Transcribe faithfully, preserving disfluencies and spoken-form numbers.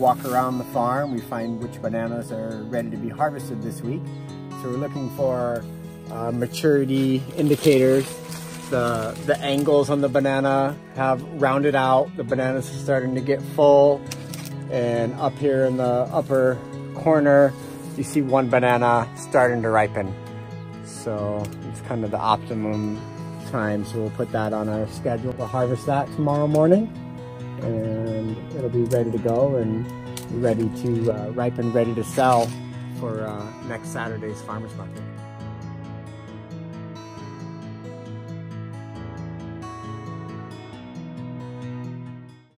walk around the farm, we find which bananas are ready to be harvested this week. So we're looking for uh, maturity indicators. The, the angles on the banana have rounded out. The bananas are starting to get full. And up here in the upper corner, you see one banana starting to ripen. So it's kind of the optimum time. So we'll put that on our schedule to harvest that tomorrow morning. And it'll be ready to go and ready to uh, ripen, ready to sell for uh, next Saturday's farmer's market.